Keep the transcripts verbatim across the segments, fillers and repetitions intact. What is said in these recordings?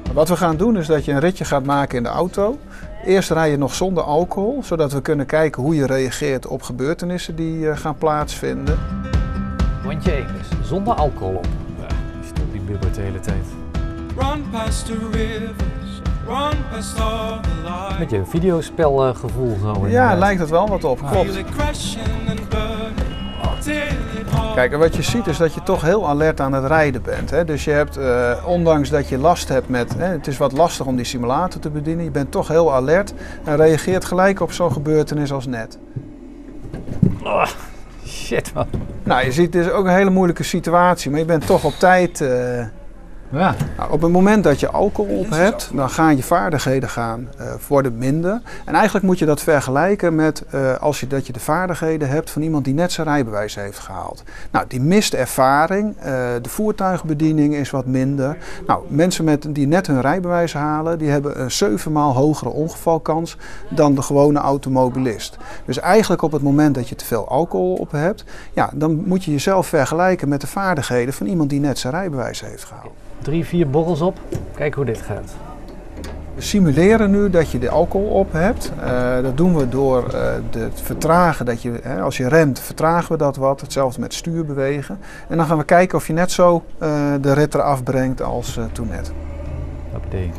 Wat we gaan doen is dat je een ritje gaat maken in de auto. Eerst rij je nog zonder alcohol, zodat we kunnen kijken hoe je reageert op gebeurtenissen die uh, gaan plaatsvinden. Rondje één dus, zonder alcohol op. Ja, je stopt die bibbert de hele tijd. Run past the rivers, run past all the lights. Beetje een videospelgevoel zo. Ja, lijkt het wel wat op, klopt. Feel it crashing and burning till it all. Kijk, en wat je ziet is dat je toch heel alert aan het rijden bent. Hè? Dus je hebt, uh, ondanks dat je last hebt met, hè, het is wat lastig om die simulator te bedienen, je bent toch heel alert en reageert gelijk op zo'n gebeurtenis als net. Oh, shit man. Nou, je ziet, het is ook een hele moeilijke situatie, maar je bent toch op tijd. Uh, Ja. Nou, op het moment dat je alcohol op hebt, dan gaan je vaardigheden gaan, uh, worden minder. En eigenlijk moet je dat vergelijken met uh, als je, dat je de vaardigheden hebt van iemand die net zijn rijbewijs heeft gehaald. Nou, die mist ervaring, uh, de voertuigbediening is wat minder. Nou, mensen met, die net hun rijbewijs halen, die hebben een zevenmaal hogere ongevalkans dan de gewone automobilist. Dus eigenlijk op het moment dat je te veel alcohol op hebt, ja, dan moet je jezelf vergelijken met de vaardigheden van iemand die net zijn rijbewijs heeft gehaald. Drie, vier borrels op. Kijk hoe dit gaat. We simuleren nu dat je de alcohol op hebt. Uh, dat doen we door uh, de, het vertragen. Dat je, hè, als je remt, vertragen we dat wat. Hetzelfde met stuur bewegen. En dan gaan we kijken of je net zo uh, de rit eraf brengt als uh, toen net. Hoppatee.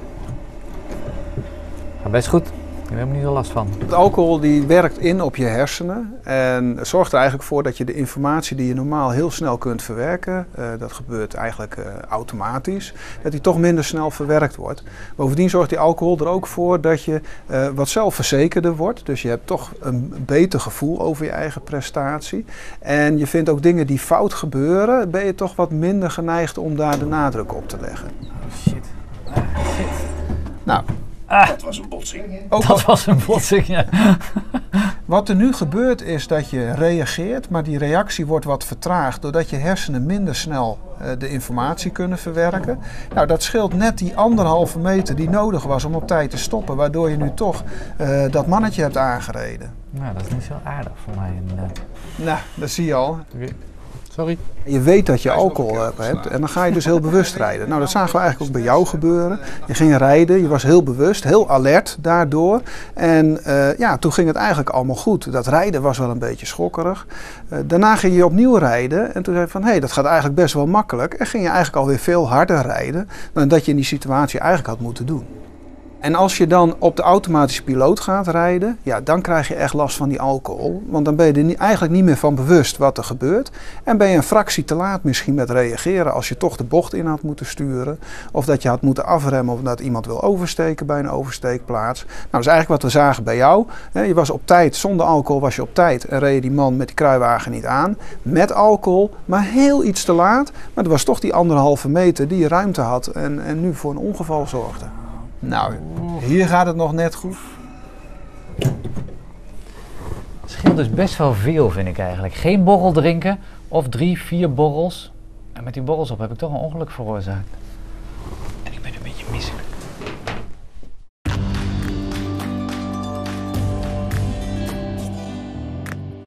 Gaat best goed. Ik heb er niet zo last van. Het alcohol die werkt in op je hersenen en zorgt er eigenlijk voor dat je de informatie die je normaal heel snel kunt verwerken, uh, dat gebeurt eigenlijk uh, automatisch, dat die toch minder snel verwerkt wordt. Bovendien zorgt die alcohol er ook voor dat je uh, wat zelfverzekerder wordt. Dus je hebt toch een beter gevoel over je eigen prestatie. En je vindt ook dingen die fout gebeuren, ben je toch wat minder geneigd om daar de nadruk op te leggen. Oh shit. Ah, shit. Nou. Ah, Dat was een botsing. Ook dat was een botsing, ja. Wat er nu gebeurt is dat je reageert, maar die reactie wordt wat vertraagd doordat je hersenen minder snel uh, de informatie kunnen verwerken. Nou, dat scheelt net die anderhalve meter die nodig was om op tijd te stoppen, waardoor je nu toch uh, dat mannetje hebt aangereden. Nou, dat is niet zo aardig voor mij. Inderdaad. Nou, dat zie je al. Okay. Sorry. Je weet dat je alcohol hebt en dan ga je dus heel bewust rijden. Nou, dat zagen we eigenlijk ook bij jou gebeuren. Je ging rijden, je was heel bewust, heel alert daardoor. En uh, ja, toen ging het eigenlijk allemaal goed. Dat rijden was wel een beetje schokkerig. Uh, daarna ging je opnieuw rijden en toen zei je van, hé, hey, dat gaat eigenlijk best wel makkelijk. En ging je eigenlijk alweer veel harder rijden dan dat je in die situatie eigenlijk had moeten doen. En als je dan op de automatische piloot gaat rijden, ja, dan krijg je echt last van die alcohol. Want dan ben je er niet, eigenlijk niet meer van bewust wat er gebeurt. En ben je een fractie te laat misschien met reageren als je toch de bocht in had moeten sturen. Of dat je had moeten afremmen of dat iemand wil oversteken bij een oversteekplaats. Nou, dat is eigenlijk wat we zagen bij jou. Je was op tijd, zonder alcohol was je op tijd en reed je die man met die kruiwagen niet aan. Met alcohol, maar heel iets te laat. Maar er was toch die anderhalve meter die je ruimte had en, en nu voor een ongeval zorgde. Nou, hier gaat het nog net goed. Het scheelt dus best wel veel, vind ik eigenlijk. Geen borrel drinken of drie, vier borrels. En met die borrels op heb ik toch een ongeluk veroorzaakt. En ik ben een beetje misselijk.